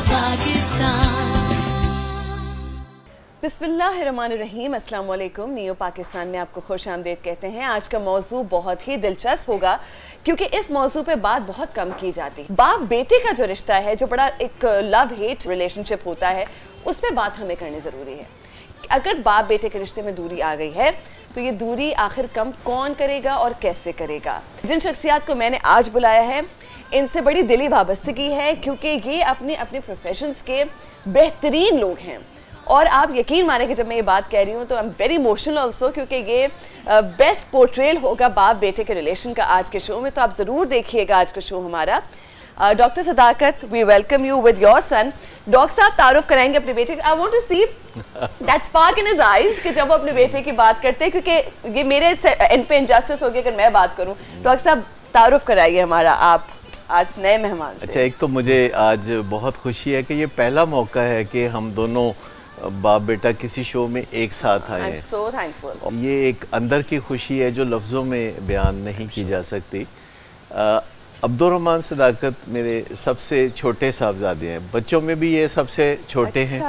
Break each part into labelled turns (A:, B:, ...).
A: बिस्मिल्लाहिर्रहमानिर्रहीम, अस्सलाम वालेकुम। नियो पाकिस्तान में आपको खुश आमदीद कहते हैं। आज का मौजू बहुत ही दिलचस्प होगा क्योंकि इस मौजू पे बात बहुत कम की जाती है। बाप बेटे का जो रिश्ता है, जो बड़ा एक लव हेट रिलेशनशिप होता है, उस पर बात हमें करनी ज़रूरी है। अगर बाप बेटे के रिश्ते में दूरी आ गई है तो ये दूरी आखिर कम कौन करेगा और कैसे करेगा। जिन शख्सियात को मैंने आज बुलाया है, इनसे बड़ी दिली वाबस्तगी है क्योंकि ये अपने अपने प्रोफेशंस के बेहतरीन लोग हैं। और आप यकीन माने कि जब मैं ये बात कह रही हूँ तो I am very emotional also, क्योंकि ये बेस्ट पोर्ट्रेल होगा बाप बेटे के रिलेशन का आज के शो में। तो आप ज़रूर देखिएगा आज का शो हमारा। Doctor Sadaqat, we welcome you with your son. Doctor साहब तारुफ कराएंगे अपने बेटे का। I want to see that spark in his eyes कि जब वो अपने बेटे की बात करते हैं, क्योंकि ये मेरे एंड पे इनजस्टिस होगी अगर मैं बात करूँ। डॉक्टर साहब तारुफ कराइए हमारा, आप आज नए मेहमान से।
B: अच्छा, एक तो मुझे आज बहुत खुशी है कि ये पहला मौका है कि हम दोनों बाप बेटा किसी शो में एक साथ आए हैं।
A: so thankful।
B: ये एक अंदर की खुशी है जो लफ्ज़ों में बयान नहीं की जा सकती। अब्दुर्रहमान सदाकत मेरे सबसे छोटे साहबजादे हैं, बच्चों में भी ये सबसे छोटे हैं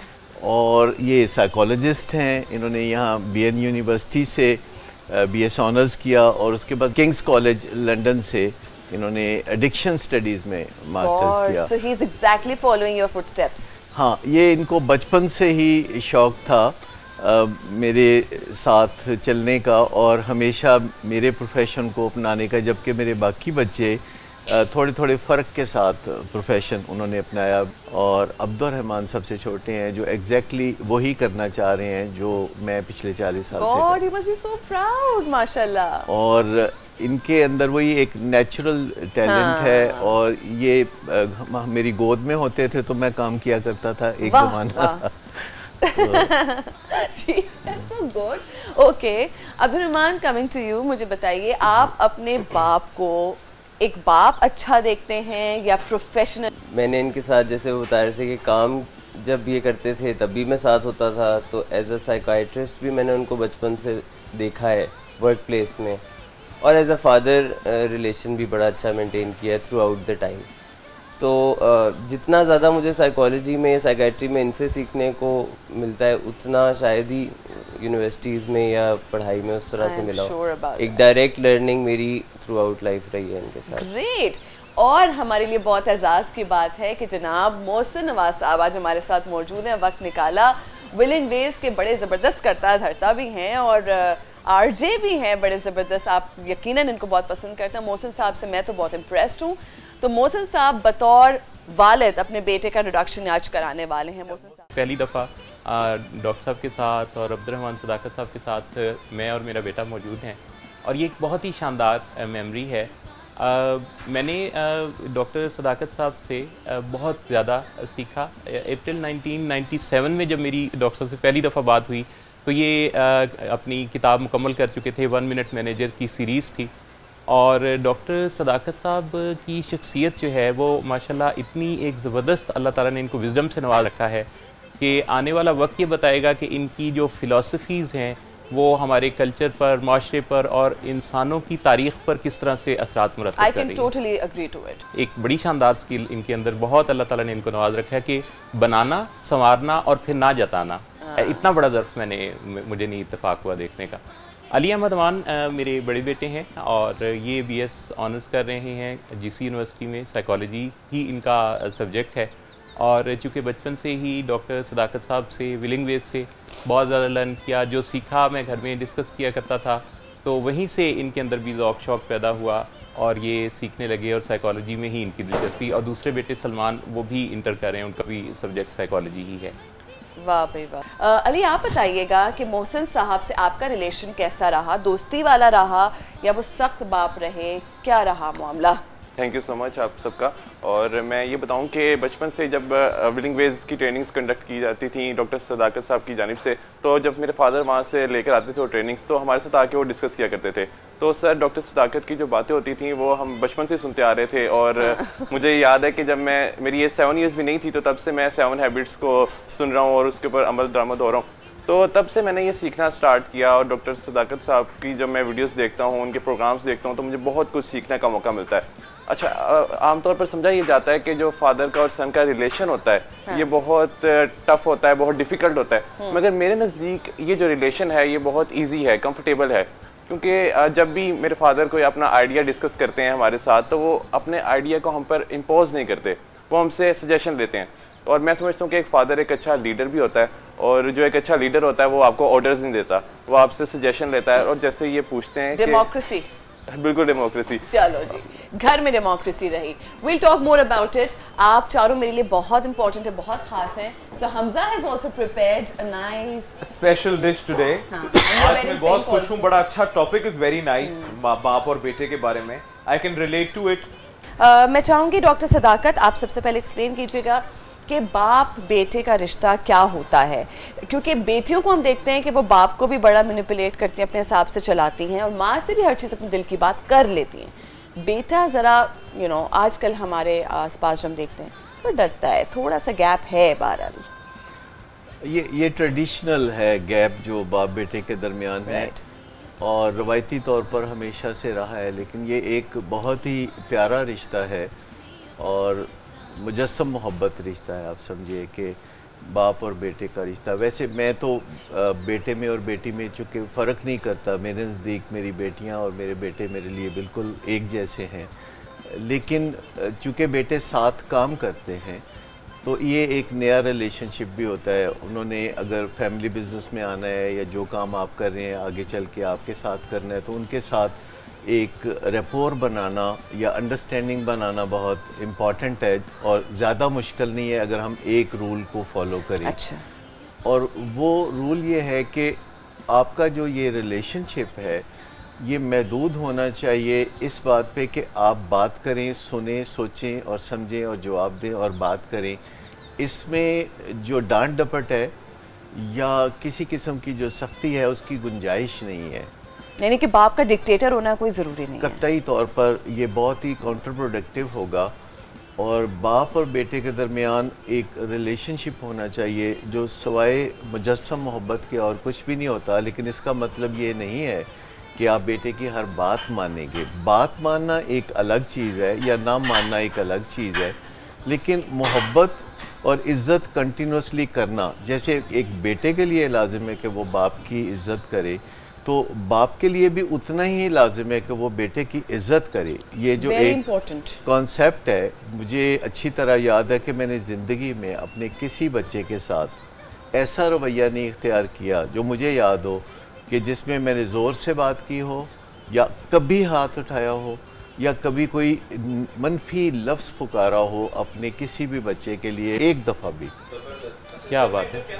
B: और ये साइकोलॉजिस्ट हैं। इन्होंने यहाँ BN यूनिवर्सिटी से BS ऑनर्स किया और उसके बाद किंग्स कॉलेज लंदन से इन्होंने एडिक्शन स्टडीज़ में मास्टर्स किया।
A: So he is exactly following your footsteps।
B: हाँ, ये इनको बचपन से ही शौक़ था मेरे साथ चलने का और हमेशा मेरे प्रोफेशन को अपनाने का, जबकि मेरे बाकी बच्चे थोड़े थोड़े फ़र्क के साथ प्रोफेशन उन्होंने अपनाया। और अब्दुर्रहमान सबसे छोटे हैं जो एग्जैक्टली वही करना चाह रहे हैं जो मैं पिछले 40 साल से।
A: God, you must be so proud, माशाल्लाह।
B: और इनके अंदर वही एक नेचुरल टैलेंट है। और ये मेरी गोद में होते थे तो मैं काम किया करता था एक ज़माना।
A: So good। Okay, Abdurrahman, coming to you, मुझे बताइए आप अपने बाप को एक बाप अच्छा देखते हैं या प्रोफेशनल?
C: मैंने इनके साथ जैसे वो बता रहे थे कि काम जब ये करते थे तब भी मैं साथ होता था, तो एज अ साइकाइट्रिस्ट भी मैंने उनको बचपन से देखा है वर्क प्लेस में, और एज अ फादर रिलेशन भी बड़ा अच्छा मेंटेन किया है थ्रू आउट द टाइम। तो जितना ज़्यादा मुझे साइकोलॉजी में साइकाइट्री में इनसे सीखने को मिलता है उतना शायद ही यूनिवर्सिटीज़ में या पढ़ाई में उस तरह से मिला हो। एक डायरेक्ट लर्निंग मेरी थ्रू आउट लाइफ रही है इनके साथ।
A: ग्रेट। और हमारे लिए बहुत एजाज़ की बात है कि जनाब मोहसिन नवाज साहब आज हमारे साथ मौजूद हैं। वक्त निकाला, विलिंग वेज के बड़े ज़बरदस्त करता धरता भी हैं और RJ भी हैं बड़े ज़बरदस्त। आप यकीनन इनको बहुत पसंद करते हैं। मोहसिन साहब से मैं तो बहुत इम्प्रेस्ड हूँ। तो मोहसिन साहब बतौर वालिद अपने बेटे का इंट्रोडक्शन आज कराने वाले हैं। मोहसिन साहब, पहली
D: दफ़ा डॉक्टर साहब के साथ और अब्दुर्रहमान सदाकत साहब के साथ मैं और मेरा बेटा मौजूद हैं और ये एक बहुत ही शानदार मेमोरी है। मैंने डॉक्टर सदाकत साहब से बहुत ज़्यादा सीखा। अप्रैल 1997 में जब मेरी डॉक्टर साहब से पहली दफ़ा बात हुई तो ये अपनी किताब मुकम्मल कर चुके थे, 1 मिनट मैनेजर की सीरीज़ थी। और डॉक्टर सदाकत साहब की शख्सियत जो है वो माशाल्लाह इतनी एक ज़बरदस्त, अल्लाह ताला ने इनको विज़डम से नवाज रखा है कि आने वाला वक्त ये बताएगा कि इनकी जो फ़िलासफ़ीज़ हैं वो हमारे कल्चर पर, माशरे पर और इंसानों की तारीख़ पर किस तरह से असरात मुरतब कर रही है। I can totally agree to it। एक बड़ी शानदार स्किल इनके अंदर बहुत अल्लाह ताला ने इनको नवाज रखा है कि बनाना, संवारना और फिर ना जताना। इतना बड़ा ज़र्फ़ मुझे नहीं इत्तेफाक हुआ देखने का। अली अहमद अमान मेरे बड़े बेटे हैं और ये BS ऑनर्स कर रहे हैं GC यूनिवर्सिटी में। साइकोलॉजी ही इनका सब्जेक्ट है और चूँकि बचपन से ही डॉक्टर सदाकत साहब से, विलिंग वेज से बहुत ज़्यादा लर्न किया। जो सीखा मैं घर में डिस्कस किया करता था, तो वहीं से इनके अंदर भी ज़ौक़ शौक़ पैदा हुआ और ये सीखने लगे और साइकोलॉजी में ही इनकी दिलचस्पी। और दूसरे बेटे सलमान, वो भी इंटर कर रहे हैं, उनका भी सब्जेक्ट साइकोलॉजी ही है।
A: वाह भाई वाह। अली, आप बताइएगा कि मोहसिन साहब से आपका रिलेशन कैसा रहा? दोस्ती वाला रहा या वो सख्त बाप रहे? क्या रहा मामला?
E: थैंक यू सो मच आप सबका। और मैं ये बताऊं कि बचपन से जब विलिंग वेज की ट्रेनिंग्स कंडक्ट की जाती थी डॉक्टर सदाकत साहब की जानिब से, तो जब मेरे फादर वहाँ से लेकर आते थे वो ट्रेनिंग्स, तो हमारे साथ आके वो डिस्कस किया करते थे। तो सर डॉक्टर सदाकत की जो बातें होती थी वो हम बचपन से सुनते आ रहे थे। और मुझे याद है कि जब मेरी एज 7 ईयर्स भी नहीं थी, तो तब से मैं 7 हैबिट्स को सुन रहा हूँ और उसके ऊपर अमल दरामद हो रहा हूँ। तो तब से मैंने ये सीखना स्टार्ट किया। और डॉक्टर सदाकत साहब की जब मैं वीडियोस देखता हूँ, उनके प्रोग्राम्स देखता हूँ, तो मुझे बहुत कुछ सीखने का मौका मिलता है। अच्छा, आमतौर पर समझा ये जाता है कि जो फादर का और सन का रिलेशन होता है ये बहुत टफ होता है, बहुत डिफिकल्ट होता है, मगर मेरे नज़दीक ये जो रिलेशन है ये बहुत इजी है, कंफर्टेबल है। क्योंकि जब भी मेरे फादर कोई अपना आइडिया डिस्कस करते हैं हमारे साथ तो वो अपने आइडिया को हम पर इम्पोज नहीं करते, वो हमसे सजेशन लेते हैं। और मैं समझता हूँ कि एक फादर एक अच्छा लीडर भी होता है, और जो एक अच्छा लीडर होता है वो आपको ऑर्डर्स नहीं देता, वो आपसे सजेशन लेता है। और जैसे ये पूछते हैं
A: डेमोक्रेसी,
E: बिल्कुल डेमोक्रेसी।
A: चलो जी, घर में डेमोक्रेसी रही। We'll talk more about it. आप चारों मेरे लिए बहुत इंपॉर्टेंट है, बहुत खास हैं। So Hamza has also prepared a nice
F: special dish today. आज मैं बहुत खुश हूँ, बड़ा अच्छा टॉपिक इज वेरी नाइस, बाप और बेटे के बारे में। I can relate to it.
A: मैं चाहूँगी डॉक्टर सदाकत आप सबसे पहले एक्सप्लेन कीजिएगा कि बाप बेटे का रिश्ता क्या होता है, क्योंकि बेटियों को हम देखते हैं कि वो बाप को भी बड़ा मैनिपुलेट करती हैं, अपने हिसाब से चलाती हैं, और माँ से भी हर चीज़ अपने दिल की बात कर लेती हैं। बेटा ज़रा आजकल हमारे आसपास हम देखते हैं तो डरता है, थोड़ा सा गैप है। बहरहाल
B: ये ट्रेडिशनल है गैप जो बाप बेटे के दरमियान है, और रवायती तौर पर हमेशा से रहा है, लेकिन ये एक बहुत ही प्यारा रिश्ता है और मुजस्सम मोहब्बत रिश्ता है। आप समझिए कि बाप और बेटे का रिश्ता। वैसे मैं तो बेटे में और बेटी में चूँकि फ़र्क नहीं करता, मेरे नज़दीक मेरी बेटियां और मेरे बेटे मेरे लिए बिल्कुल एक जैसे हैं, लेकिन चूँकि बेटे साथ काम करते हैं तो ये एक नया रिलेशनशिप भी होता है। उन्होंने अगर फैमिली बिजनेस में आना है या जो काम आप कर रहे हैं आगे चल के आपके साथ करना है, तो उनके साथ एक रेपोर बनाना या अंडरस्टैंडिंग बनाना बहुत इम्पॉर्टेंट है, और ज़्यादा मुश्किल नहीं है अगर हम एक रूल को फॉलो करें।
A: अच्छा।
B: और वो रूल ये है कि आपका जो ये रिलेशनशिप है ये महदूद होना चाहिए इस बात पे कि आप बात करें, सुने, सोचें और समझें और जवाब दें और बात करें। इसमें जो डांट डपट है या किसी किस्म की जो सख्ती है उसकी गुंजाइश नहीं है।
A: यानी कि बाप का डिक्टेटर होना कोई ज़रूरी नहीं है।
B: कतई तौर पर ये बहुत ही काउंटर प्रोडक्टिव होगा, और बाप और बेटे के दरमियान एक रिलेशनशिप होना चाहिए जो सवाए मुजस्सम मोहब्बत के और कुछ भी नहीं होता। लेकिन इसका मतलब ये नहीं है कि आप बेटे की हर बात मानेंगे। बात मानना एक अलग चीज़ है या ना मानना एक अलग चीज़ है, लेकिन मोहब्बत और इज़्ज़त कंटिन्यूसली करना, जैसे एक बेटे के लिए लाजिम है कि वो बाप की इज़्ज़त करे, तो बाप के लिए भी उतना ही लाजिम है कि वो बेटे की इज़्ज़त करे। ये जो एक कॉन्सेप्ट है, मुझे अच्छी तरह याद है कि मैंने ज़िंदगी में अपने किसी बच्चे के साथ ऐसा रवैया नहीं इख्तियार किया जो मुझे याद हो कि जिसमें मैंने ज़ोर से बात की हो या कभी हाथ उठाया हो या कभी कोई मनफी लफ्ज़ पुकारा हो अपने किसी भी बच्चे के लिए एक दफ़ा भी।
D: क्या बात है।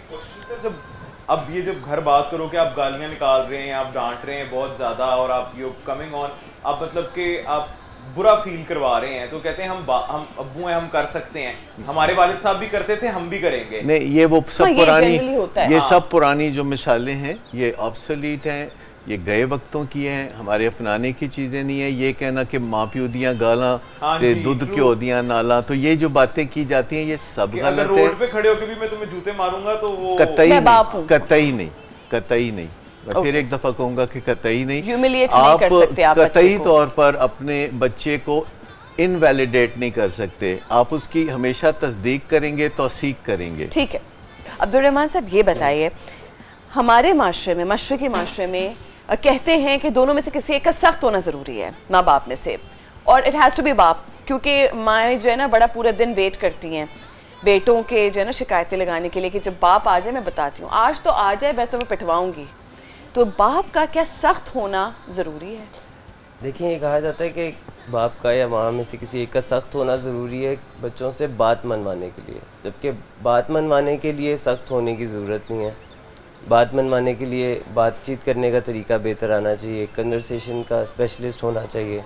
F: जब अब ये जब घर बात करो कि आप गालियां निकाल रहे हैं, आप डांट रहे हैं बहुत ज़्यादा, और आप यू कमिंग ऑन, आप मतलब कि आप बुरा फील करवा रहे हैं, तो कहते हैं हम अब्बू हैं, हम कर सकते हैं, हमारे वालिद साहब भी करते थे, हम भी करेंगे।
B: नहीं, ये वो सब पुरानी, ये सब पुरानी जो मिसालें हैं ये ऑब्सोलीट हैं, ये गए वक्तों की हैं, हमारे अपनाने की चीज़ें नहीं है। ये कहना कि माँ प्यो दियाँ गालां ते दूध क्यों दियाँ नाला, तो ये जो बातें की जाती हैं ये सब गलत है।
F: अगर रोड पे खड़े होकर भी मैं तुम्हें जूते मारूंगा तो वो
B: कतई नहीं, कतई नहीं, कतई नहीं। मैं फिर एक दफ़ा कहूँगा कि कतई नहीं। आप कतई तौर पर अपने बच्चे को इनवैलिडेट नहीं कर सकते, आप उसकी हमेशा तस्दीक करेंगे, तौसीक करेंगे।
A: ठीक है। अब्दुर्रहमान साहब ये बताइए, हमारे माशरे में, मशरक़ी माशरे में कहते हैं कि दोनों में से किसी एक का सख्त होना ज़रूरी है, माँ बाप में से, और इट हैज़ टू बी बाप, क्योंकि माएँ जो है ना बड़ा पूरा दिन वेट करती हैं बेटों के जो है ना शिकायतें लगाने के लिए कि जब बाप आ जाए मैं बताती हूँ, आज तो आ जाए मैं तुम्हें पिटवाऊँगी। तो बाप का क्या सख्त होना ज़रूरी है?
C: देखिए, ये कहा जाता है कि बाप का या माँ में से किसी एक का सख्त होना ज़रूरी है बच्चों से बात मनवाने के लिए, जबकि बात मनवाने के लिए सख्त होने की ज़रूरत नहीं है। बात मनवाने के लिए बातचीत करने का तरीका बेहतर आना चाहिए, कन्वर्सेशन का स्पेशलिस्ट होना चाहिए।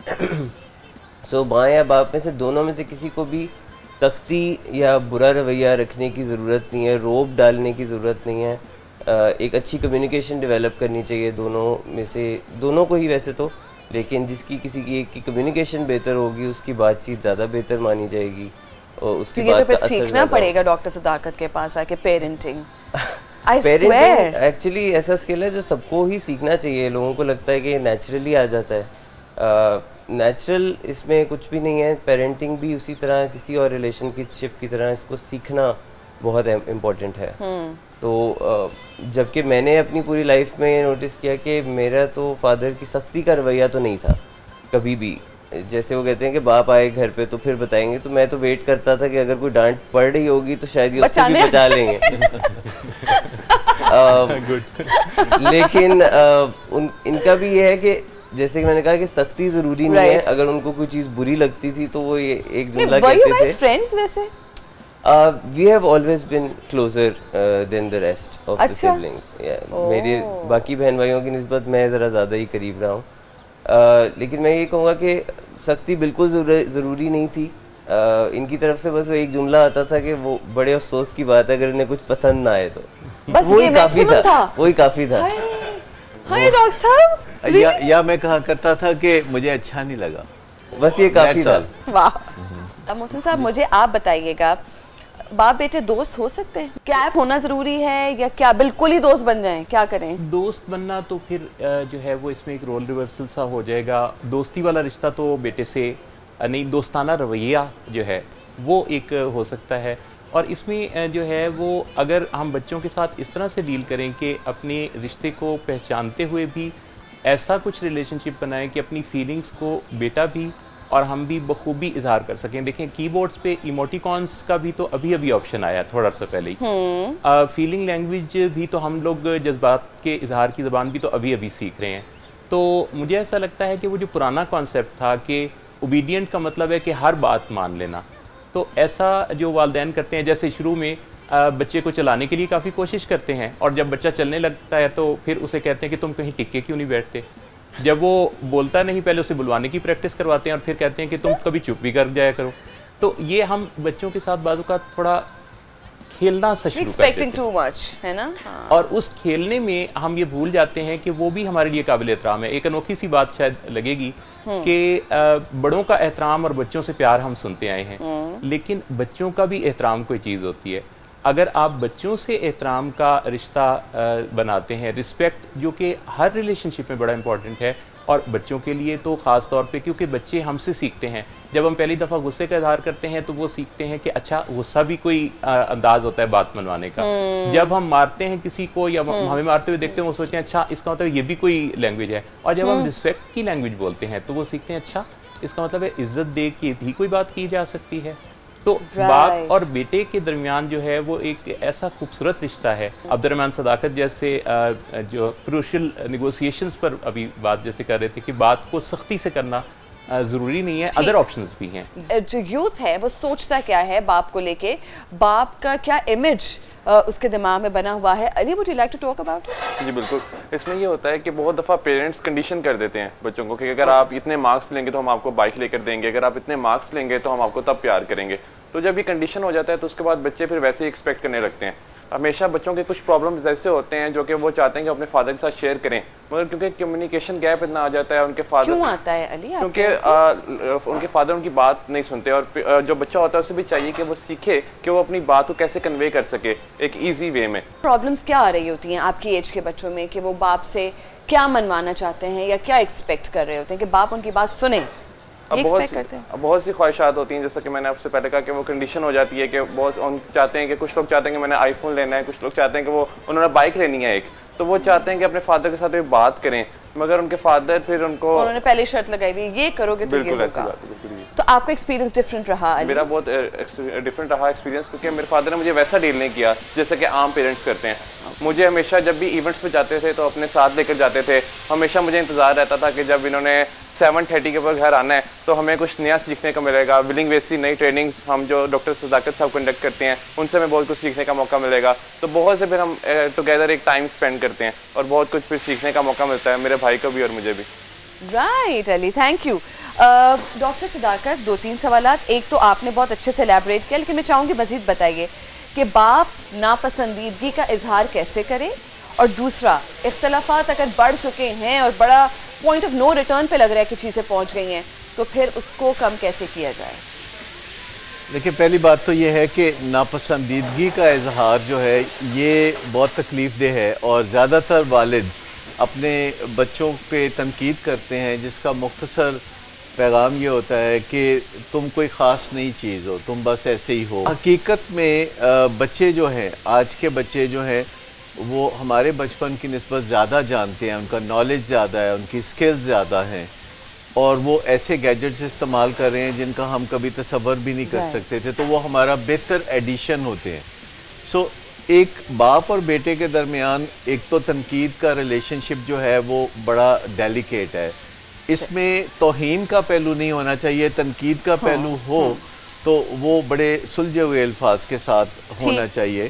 C: सो माँ या बाप में से दोनों में से किसी को भी सख्ती या बुरा रवैया रखने की ज़रूरत नहीं है, रोब डालने की ज़रूरत नहीं है। एक अच्छी कम्युनिकेशन डेवलप करनी चाहिए दोनों में से, दोनों को ही वैसे तो, लेकिन जिसकी किसी की एक की कम्युनिकेशन बेहतर होगी उसकी बातचीत ज़्यादा बेहतर मानी जाएगी और उसकी बात
A: तो फिर सीखना पड़ेगा डॉक्टर सदाकत के पास आके पेरेंटिंग।
C: पेरेंटिंग एक्चुअली ऐसा स्किल है जो सबको ही सीखना चाहिए। लोगों को लगता है कि नेचुरली आ जाता है, नेचुरल इसमें कुछ भी नहीं है। पेरेंटिंग भी उसी तरह किसी और रिलेशनशिप की तरह इसको सीखना बहुत इम्पोर्टेंट है। तो जबकि मैंने अपनी पूरी लाइफ में नोटिस किया कि मेरा तो फादर की सख्ती का रवैया तो नहीं था कभी भी। जैसे वो कहते हैं कि बाप आए घर पे तो फिर बताएंगे, तो मैं तो वेट करता था कि अगर कोई डांट पड़ रही होगी तो शायद ये उससे भी बचा लेंगे। लेकिन इनका भी ये है कि जैसे कि मैंने कहा कि सख्ती जरूरी नहीं है। अगर उनको कोई चीज बुरी लगती थी तो वो ये एक जुमला कहते थे।
A: फ्रेंड्स वैसे
C: we have always been closer than the rest of the siblings. मेरे बाकी बहन भाइयों की निस्बत मैं ज़रा ज़्यादा ही करीब रहा हूँ। लेकिन मैं ये कहूँगा कि सख्ती बिल्कुल ज़रूरी नहीं थी। इनकी तरफ से बस वो एक जुमला आता था कि वो बड़े अफसोस की बात है अगर इन्हें कुछ पसंद ना आए तो वही काफ़ी था, वही काफ़ी था।
A: हाय डॉक्टर साहब,
B: या मैं कहा करता था कि मुझे अच्छा नहीं लगा,
C: बस ये काफ़ी था।
A: वाह। मोहसिन साहब, मुझे आप बताइएगा, बाप बेटे दोस्त हो सकते हैं? गैप होना जरूरी है या क्या बिल्कुल ही दोस्त बन जाएं? क्या करें?
D: दोस्त बनना तो फिर जो है वो इसमें एक रोल रिवर्सल सा हो जाएगा। दोस्ती वाला रिश्ता तो बेटे से नहीं, दोस्ताना रवैया जो है वो एक हो सकता है। और इसमें जो है वो अगर हम बच्चों के साथ इस तरह से डील करें कि अपने रिश्ते को पहचानते हुए भी ऐसा कुछ रिलेशनशिप बनाएं कि अपनी फीलिंग्स को बेटा भी और हम भी बखूबी इजहार कर सकें। देखें कीबोर्ड्स पे इमोटिकॉन्स का भी तो अभी अभी ऑप्शन आया थोड़ा सा पहले ही। फीलिंग लैंग्वेज भी तो हम लोग जज्बात के इजहार की ज़बान भी तो अभी अभी सीख रहे हैं। तो मुझे ऐसा लगता है कि वो जो पुराना कॉन्सेप्ट था कि ओबीडियंट का मतलब है कि हर बात मान लेना, तो ऐसा जो वालिदैन करते हैं, जैसे शुरू में बच्चे को चलाने के लिए काफ़ी कोशिश करते हैं और जब बच्चा चलने लगता है तो फिर उसे कहते हैं कि तुम कहीं टिक्के क्यों नहीं बैठते। जब वो बोलता नहीं पहले उसे बुलवाने की प्रैक्टिस करवाते हैं और फिर कहते हैं कि तुम कभी चुप भी कर जाया करो। तो ये हम बच्चों के साथ बाजू का थोड़ा खेलना सा शुरू कर देते हैं,
A: टू मच है ना। हाँ।
D: और उस खेलने में हम ये भूल जाते हैं कि वो भी हमारे लिए काबिल एहतराम है। एक अनोखी सी बात शायद लगेगी कि बड़ों का एहतराम और बच्चों से प्यार हम सुनते आए हैं, लेकिन बच्चों का भी एहतराम कोई चीज़ होती है। अगर आप बच्चों से एहतराम का रिश्ता बनाते हैं, रिस्पेक्ट जो कि हर रिलेशनशिप में बड़ा इंपॉर्टेंट है और बच्चों के लिए तो ख़ास तौर पे, क्योंकि बच्चे हमसे सीखते हैं। जब हम पहली दफ़ा गुस्से का इजहार करते हैं तो वो सीखते हैं कि अच्छा गुस्सा भी कोई अंदाज होता है बात मनवाने का। जब हम मारते हैं किसी को या हमें मारते हुए देखते हैं वो सोचते हैं अच्छा इसका मतलब ये भी कोई लैंग्वेज है। और जब हम रिस्पेक्ट की लैंग्वेज बोलते हैं तो वो सीखते हैं अच्छा इसका मतलब है इज्जत दे के भी कोई बात की जा सकती है। तो बाप और बेटे के दरमियान जो है वो एक ऐसा खूबसूरत रिश्ता है। अब्दुर्रहमान सदाकत जैसे जो क्रूशियल नेगोशिएशंस पर अभी बात जैसे कर रहे थे कि बात को सख्ती से करना ज़रूरी नहीं है, अदर ऑप्शंस भी हैं।
A: जो यूथ है वो सोचता क्या है बाप को लेके, बाप का क्या इमेज उसके दिमाग में बना हुआ है। Ali, would you like to talk about?
E: जी बिल्कुल। इसमें ये होता है कि बहुत दफ़ा पेरेंट्स कंडीशन कर देते हैं बच्चों को कि अगर आप इतने मार्क्स लेंगे तो हम आपको बाइक लेकर देंगे, अगर आप इतने मार्क्स लेंगे तो हम आपको तब प्यार करेंगे। तो जब ये कंडीशन हो जाता है तो उसके बाद बच्चे फिर वैसे ही एक्सपेक्ट करने लगते हैं। हमेशा बच्चों के कुछ प्रॉब्लम्स ऐसे होते हैं जो कि वो चाहते हैं कि अपने फादर के साथ शेयर करें, मगर क्योंकि कम्युनिकेशन गैप इतना आ जाता है उनके फादर।
A: क्यों आता है अली?
E: क्योंकि उनके फादर उनकी बात नहीं सुनते और जो बच्चा होता है उसे भी चाहिए कि वो सीखे कि वो अपनी बात को कैसे कन्वे कर सके एक ईजी वे में।
A: प्रॉब्लम्स क्या आ रही होती हैं आपकी एज के बच्चों में कि वो बाप से क्या मनवाना चाहते हैं या क्या एक्सपेक्ट कर रहे होते हैं कि बाप उनकी बात सुने?
E: बहुत सी ख्वाहिशात होती हैं, जैसा कि मैंने आपसे पहले कहा कि वो कंडीशन हो जाती है कि बहुत चाहते हैं कि कुछ लोग चाहते हैं कि मैंने आईफोन लेना है, कुछ लोग चाहते हैं कि वो उन्होंने बाइक लेनी है एक, तो वो चाहते हैं कि अपने फादर के साथ बात करें, मगर उनके फादर फिर उन्होंने
A: पहले शर्त लगाई हुई ये करोगे तो
E: बिल्कुल ऐसी बात है। बिल्कुल।
A: तो आपका एक्सपीरियंस डिफरेंट रहा?
E: मेरा बहुत डिफरेंट रहा एक्सपीरियंस, क्योंकि मेरे फादर ने मुझे वैसा डील नहीं किया जैसे कि आम पेरेंट्स करते हैं। मुझे हमेशा जब भी इवेंट्स पे जाते थे तो अपने साथ लेकर जाते थे। हमेशा मुझे इंतज़ार रहता था कि जब इन्होंने 7:30 के ऊपर घर आना है तो हमें कुछ नया सीखने को मिलेगा। विलिंग वेज की नई ट्रेनिंग्स हम जो डॉक्टर सदाकत साहब कंडक्ट करते हैं उनसे हमें बहुत कुछ सीखने का मौका मिलेगा। तो बहुत से फिर हम टुगेदर एक टाइम स्पेंड करते हैं और बहुत कुछ फिर सीखने का मौका मिलता है, मेरे भाई को भी और मुझे भी।
A: Right Ali, thank you. Doctor Sadaqat, 2-3 सवालात। एक तो आपने बहुत अच्छे से एलैबोरेट किया, लेकिन मैं चाहूँगी मज़ीद बताइए कि बाप नापसंदीदगी का इजहार कैसे करे, और दूसरा इख्तलाफात अगर बढ़ चुके हैं और बड़ा पॉइंट ऑफ नो रिटर्न पे लग रहा है कि चीज़ें पहुंच गई हैं तो फिर उसको कम कैसे किया जाए?
B: देखिए, पहली बात तो ये है कि नापसंदीदगी का इजहार जो है ये बहुत तकलीफ़देह है और ज़्यादातर वालिद अपने बच्चों पे तनकीद करते हैं जिसका मुख्तसर पैगाम ये होता है कि तुम कोई ख़ास नई चीज़ हो, तुम बस ऐसे ही हो। हकीकत में बच्चे जो हैं, आज के बच्चे जो हैं, वो हमारे बचपन की निस्बत ज़्यादा जानते हैं, उनका नॉलेज ज़्यादा है, उनकी स्किल्स ज़्यादा हैं, और वो ऐसे गैजेट्स इस्तेमाल कर रहे हैं जिनका हम कभी तसव्वुर भी नहीं कर सकते थे, तो वो हमारा बेहतर एडिशन होते हैं। सो एक बाप और बेटे के दरमियान एक तो तनकीद का रिलेशनशिप जो है वो बड़ा डेलिकेट है, इसमें तौहीन का पहलू नहीं होना चाहिए, तनकीद का पहलू हो तो वो बड़े सुलझे हुए अल्फाज के साथ होना चाहिए,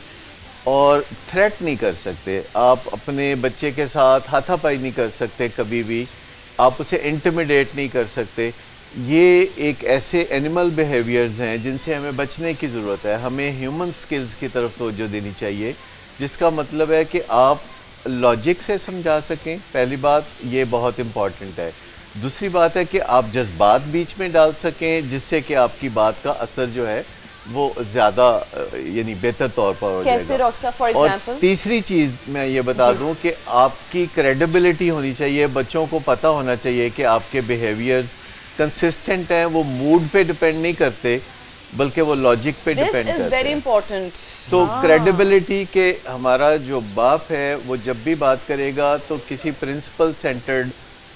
B: और थ्रेट नहीं कर सकते आप अपने बच्चे के साथ, हाथापाई नहीं कर सकते कभी भी, आप उसे इंटिमिडेट नहीं कर सकते। ये एक ऐसे एनिमल बिहेवियर्स हैं जिनसे हमें बचने की ज़रूरत है। हमें ह्यूमन स्किल्स की तरफ तवज्जो देनी चाहिए, जिसका मतलब है कि आप लॉजिक से समझा सकें, पहली बात ये बहुत इम्पॉर्टेंट है। दूसरी बात है कि आप जज्बात बीच में डाल सकें, जिससे कि आपकी बात का असर जो है वो ज़्यादा यानी बेहतर तौर पर हो जाएगा। और तीसरी चीज़ मैं ये बता दूं कि आपकी क्रेडिबिलिटी होनी चाहिए, बच्चों को पता होना चाहिए कि आपके बिहेवियर्स कंसिस्टेंट हैं, वो मूड पे डिपेंड नहीं करते बल्कि वो लॉजिक पे डिपेंड करते हैं। Very important. तो क्रेडिबिलिटी के हमारा जो बाप है वो जब भी बात करेगा तो किसी प्रिंसिपल सेंटर्ड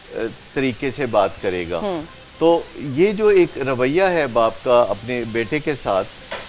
B: तरीके से बात करेगा। तो ये जो एक रवैया है बाप का अपने बेटे के साथ,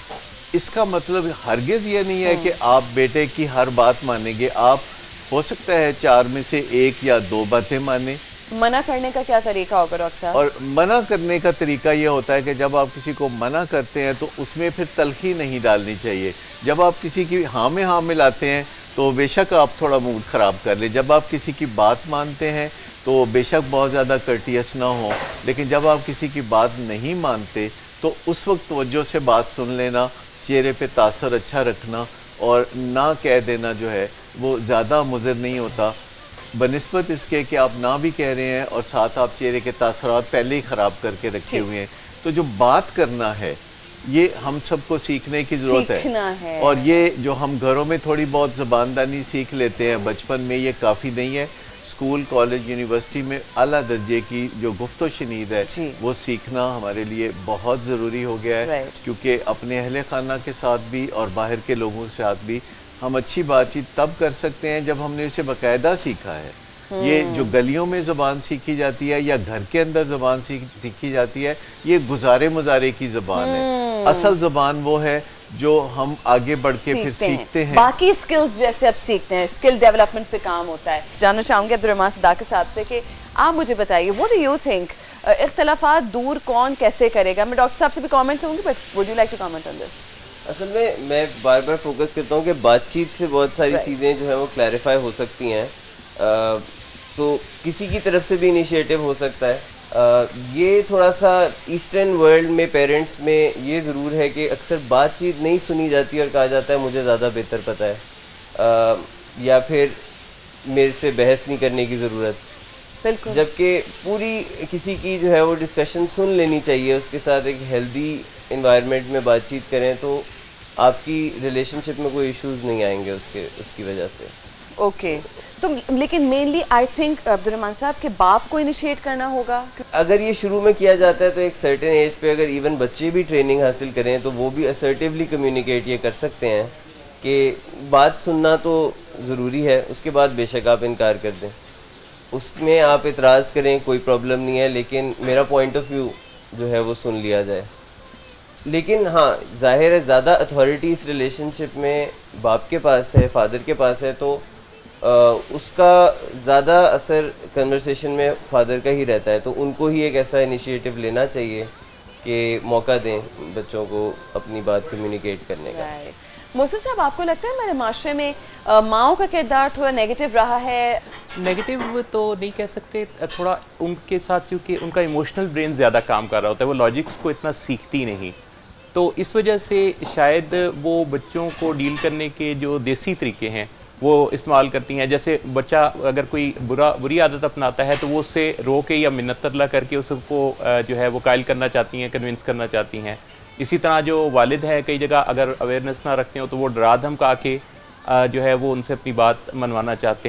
B: इसका मतलब हरगिज़ ये नहीं है कि आप बेटे की हर बात मानेंगे। आप हो सकता है 4 में से 1 या 2 बातें माने।
A: मना करने का क्या तरीका होगा डॉक्टर साहब?
B: और मना करने का तरीका ये होता है कि जब आप किसी को मना करते हैं तो उसमें फिर तलखी नहीं डालनी चाहिए। जब आप किसी की हाँ में हाँ मिलाते हैं तो बेशक आप थोड़ा मूड ख़राब कर ले, जब आप किसी की बात मानते हैं तो बेशक बहुत ज़्यादा कर्टियस ना हो, लेकिन जब आप किसी की बात नहीं मानते तो उस वक्त तवज्जो से बात सुन लेना, चेहरे पे तासर अच्छा रखना और ना कह देना जो है वो ज़्यादा मुज़र नहीं होता, बनिस्बत इसके कि आप ना भी कह रहे हैं और साथ आप चेहरे के तासरात पहले ही ख़राब करके रखे हुए हैं। तो जो बात करना है ये हम सबको सीखने की ज़रूरत है, और ये जो हम घरों में थोड़ी बहुत ज़बानदानी सीख लेते हैं बचपन में, ये काफ़ी नहीं है। स्कूल, कॉलेज, यूनिवर्सिटी में आला दर्जे की जो गुफ्तो शनीद है वो सीखना हमारे लिए बहुत ज़रूरी हो गया है, क्योंकि अपने अहले खाना के साथ भी और बाहर के लोगों के साथ भी हम अच्छी बातचीत तब कर सकते हैं जब हमने उसे बाकायदा सीखा है। ये जो गलियों में ज़बान सीखी जाती है या घर के अंदर ज़बान सीखी जाती है, ये गुजारे मुजारे की ज़बान है। असल ज़बान वो है जो हम आगे बढ़ के फिर सीखते हैं।
A: बाकी स्किल्स जैसे अब सीखते हैं, स्किल डेवलपमेंट पे काम होता है। जानना चाहूँगी अब्दुर्रहमान सदाकत साहब से कि आप मुझे बताइए, व्हाट डू यू थिंक, इख्तिलाफात दूर कौन कैसे करेगा? मैं डॉक्टर साहब से भी कमेंट करूँगी, but would you like to comment on this?
C: असल में मैं बार बार फोकस करता हूँ कि बातचीत से बहुत सारी चीज़ें जो है वो क्लैरिफाई हो सकती हैं। तो किसी की तरफ से भी इनिशिएटिव हो सकता है। ये थोड़ा सा ईस्टर्न वर्ल्ड में पेरेंट्स में ये ज़रूर है कि अक्सर बातचीत नहीं सुनी जाती और कहा जाता है मुझे ज़्यादा बेहतर पता है, या फिर मेरे से बहस नहीं करने की ज़रूरत, जबकि पूरी किसी की जो है वो डिस्कशन सुन लेनी चाहिए, उसके साथ एक हेल्दी इन्वायरमेंट में बातचीत करें तो आपकी रिलेशनशिप में कोई इश्यूज़ नहीं आएंगे उसकी वजह से।
A: ओके तो लेकिन मेनली आई थिंक अब्दुर्रहमान साहब के बाप को इनिशिएट करना होगा।
C: अगर ये शुरू में किया जाता है तो एक सर्टेन एज पे अगर इवन बच्चे भी ट्रेनिंग हासिल करें तो वो भी असर्टिवली कम्युनिकेट ये कर सकते हैं कि बात सुनना तो ज़रूरी है, उसके बाद बेशक आप इनकार कर दें, उसमें आप इतराज़ करें, कोई प्रॉब्लम नहीं है, लेकिन मेरा पॉइंट ऑफ व्यू जो है वो सुन लिया जाए। लेकिन हाँ, जाहिर है ज़्यादा अथॉरिटी इस रिलेशनशिप में बाप के पास है, फादर के पास है, तो उसका ज़्यादा असर कन्वर्सेशन में फादर का ही रहता है, तो उनको ही एक ऐसा इनिशिएटिव लेना चाहिए कि मौका दें बच्चों को अपनी बात कम्युनिकेट करने का।
A: मोहसिन साहब, आपको लगता है हमारे माशरे में माओं का किरदार थोड़ा नेगेटिव रहा है?
D: नेगेटिव तो नहीं कह सकते, थोड़ा उनके साथ क्योंकि उनका इमोशनल ब्रेन ज़्यादा काम कर रहा होता है, वो लॉजिक्स को इतना सीखती नहीं, तो इस वजह से शायद वो बच्चों को डील करने के जो देसी तरीके हैं वो इस्तेमाल करती हैं। जैसे बच्चा अगर कोई बुरी आदत अपनाता है तो वो उससे रो के या मिन्नत तरला करके उसको जो है वो कायल करना चाहती हैं, कन्विंस करना चाहती हैं। इसी तरह जो वालिद है कई जगह अगर अवेयरनेस ना रखते हो तो वो डरा धमका के जो है वो उनसे अपनी बात मनवाना चाहते हैं।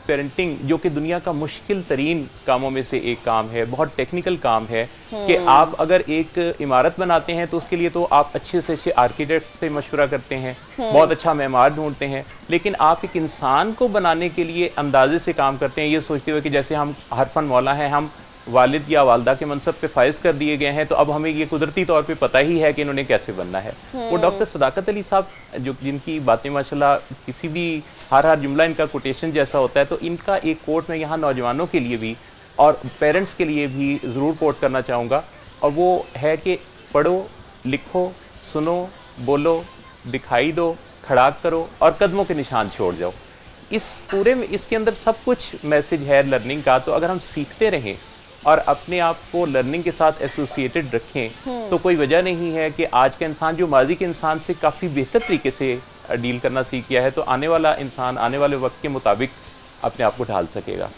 D: पेरेंटिंग, जो कि दुनिया का मुश्किल तरीन कामों में से एक काम है, बहुत टेक्निकल काम है कि आप अगर एक इमारत बनाते हैं तो उसके लिए तो आप अच्छे से अच्छे आर्किटेक्ट से मशवरा करते हैं, बहुत अच्छा मेमार ढूंढते हैं, लेकिन आप एक इंसान को बनाने के लिए अंदाजे से काम करते हैं, ये सोचते हुए कि जैसे हम हरफन मौला हैं, हम वालिद या वालदा के मनसब पे फाइज कर दिए गए हैं, तो अब हमें ये कुदरती तौर पे पता ही है कि इन्होंने कैसे बनना है। वो डॉक्टर सदाकत अली साहब जो जिनकी बातें माशाल्लाह किसी भी हर जुमला इनका कोटेशन जैसा होता है, तो इनका एक कोट मैं यहाँ नौजवानों के लिए भी और पेरेंट्स के लिए भी ज़रूर कोट करना चाहूँगा, और वो है कि पढ़ो, लिखो, सुनो, बोलो, दिखाई दो, खड़ाक करो और कदमों के निशान छोड़ जाओ। इस पूरे में इसके अंदर सब कुछ मैसेज है लर्निंग का। तो अगर हम सीखते रहें और अपने आप को लर्निंग के साथ एसोसिएटेड रखें तो कोई वजह नहीं है कि आज का इंसान जो माजी के इंसान से काफ़ी बेहतर तरीके से डील करना सीख गया है, तो आने वाला इंसान आने वाले वक्त के मुताबिक अपने आप को ढाल सकेगा।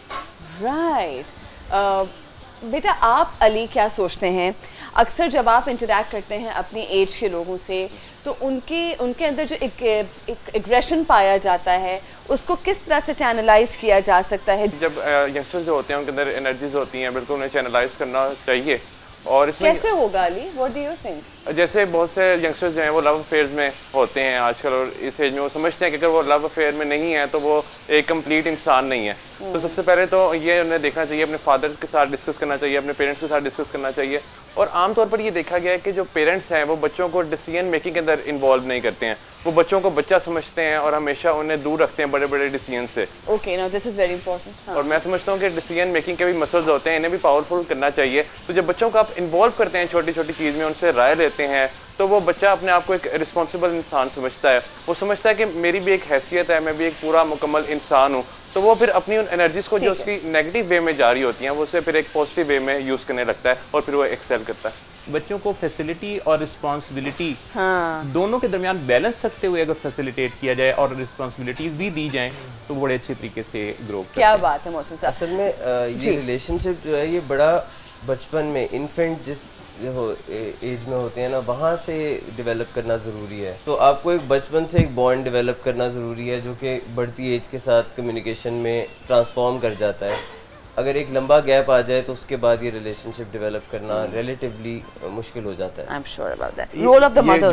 A: राइट। बेटा आप अली क्या सोचते हैं, अक्सर जब आप इंटरेक्ट करते हैं अपनी एज के लोगों से तो उनके अंदर जो एक एग्रेशन पाया जाता है उसको किस तरह से चैनलाइज किया जा सकता है?
E: जब यंगस्टर्स जो होते हैं उनके अंदर एनर्जीज होती हैं, बिल्कुल उन्हें चैनलाइज करना चाहिए। और इसमें
A: कैसे होगा Ali, what do you think?
E: जैसे बहुत से यंगस्टर्स जो हैं वो लव अफेयर्स में होते हैं आजकल, और इस एज में वो समझते हैं कि अगर वो लव अफेयर में नहीं है तो वो एक कंप्लीट इंसान नहीं है। तो सबसे पहले तो ये उन्हें देखना चाहिए, अपने फादर के साथ डिस्कस करना चाहिए, अपने पेरेंट्स के साथ डिस्कस करना चाहिए। और आमतौर पर ये देखा गया है कि जो पेरेंट्स हैं वो बच्चों को डिसीजन मेकिंग के अंदर इन्वॉल्व नहीं करते हैं, वो बच्चों को बच्चा समझते हैं और हमेशा उन्हें दूर रखते हैं बड़े बड़े डिसीजन से।
A: Okay, now this is very important.
E: और मैं समझता हूँ कि डिसीजन मेकिंग के भी मसल्स होते हैं, इन्हें भी पावरफुल करना चाहिए। तो जब बच्चों को आप इन्वॉल्व करते हैं छोटी छोटी चीज़ में, उनसे राय लेते हैं, तो वो बच्चा अपने आप को एक रिस्पॉन्सिबल इंसान समझता है। वो समझता है कि मेरी भी एक हैसियत है, मैं भी एक पूरा मुकम्मल इंसान हूँ। तो वो फिर अपनी उन एनर्जीज को जो उसकी नेगेटिव वे में जारी होती हैं वो उसे फिर एक पॉजिटिव वे में यूज़ करने लगता है और फिर वो एक्सेल करता है।
D: बच्चों को फैसिलिटी और रिस्पॉन्सिबिलिटी दोनों के दरमियान बैलेंस रखते हुए अगर फैसिलिटेट किया जाए और रिस्पॉन्सिबिलिटीज भी दी जाएं तो बड़े अच्छे तरीके से ग्रो करते हैं।
A: क्या बात है मोहसिन साहब।
C: असल में ये रिलेशनशिप जो है ये बड़ा बचपन में इन्फेंट जिस एज में होते हैं ना, वहाँ से डेवलप करना ज़रूरी है। तो आपको एक बचपन से एक बॉन्ड डेवलप करना ज़रूरी है जो कि बढ़ती एज के साथ कम्युनिकेशन में ट्रांसफॉर्म कर जाता है। अगर एक लंबा गैप आ जाए तो उसके बाद ये रिलेशनशिप डेवलप करना रिलेटिवली मुश्किल हो जाता है।
A: I am sure about that. Role of the mothers,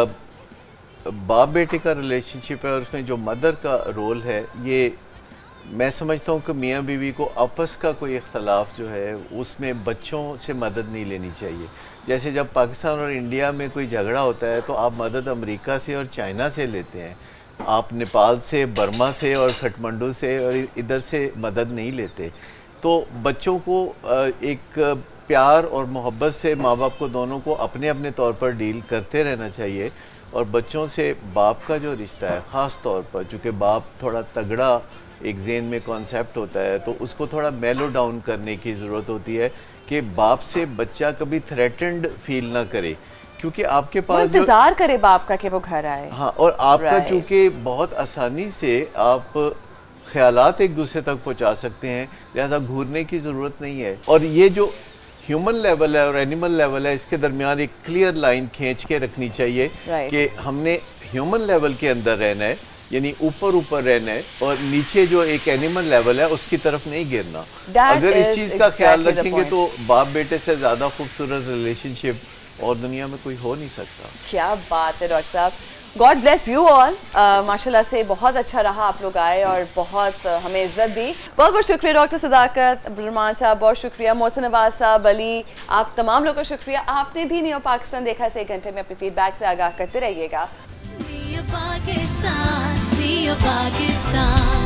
B: जो बाप बेटे का रिलेशनशिप है और उसमें जो मदर का रोल है, ये मैं समझता हूँ कि मियाँ बीवी को आपस का कोई इख्तलाफ जो है उसमें बच्चों से मदद नहीं लेनी चाहिए। जैसे जब पाकिस्तान और इंडिया में कोई झगड़ा होता है तो आप मदद अमेरिका से और चाइना से लेते हैं, आप नेपाल से, बर्मा से और काठमांडू से और इधर से मदद नहीं लेते। तो बच्चों को एक प्यार और मोहब्बत से माँ बाप को दोनों को अपने अपने तौर पर डील करते रहना चाहिए। और बच्चों से बाप का जो रिश्ता है ख़ास तौर पर, चूँकि बाप थोड़ा तगड़ा एक ज़हन में कॉन्सेप्ट होता है, तो उसको थोड़ा मेलो डाउन करने की ज़रूरत होती है कि बाप से बच्चा कभी थ्रेटेंड फील ना करे, क्योंकि आपके पास
A: इंतज़ार करे बाप का कि वो घर आए।
B: हाँ, और आपका चूँकि बहुत आसानी से आप ख्यालात एक दूसरे तक पहुँचा सकते हैं, लिहाजा घूरने की ज़रूरत नहीं है। और ये जो ह्यूमन लेवल है और एनिमल लेवल है, इसके दरमियान एक क्लियर लाइन खींच के रखनी चाहिए कि हमने ह्यूमन लेवल के अंदर रहना है, यानी ऊपर ऊपर रहना है, और नीचे जो एक एनिमल लेवल है उसकी तरफ नहीं गिरना। अगर इस चीज़ का ख्याल रखेंगे तो बाप बेटे से ज़्यादा खूबसूरत रिलेशनशिप और दुनिया में कोई हो नहीं सकता।
A: क्या बात है डॉक्टर साहब, गॉड ब्लेस यू ऑल। माशाल्लाह से बहुत अच्छा रहा, आप लोग आए और बहुत हमें इज्जत दी। बहुत बहुत शुक्रिया डॉक्टर सदाकत, अब्दुर्रहमान साहब बहुत शुक्रिया, मोहसिन नवाज साहब, अली, आप तमाम लोगों का शुक्रिया। आपने भी नियो पाकिस्तान देखा इसे 1 घंटे में अपने फीडबैक से आगाह करते रहिएगा।
G: Neo Pakistan, neo Pakistan.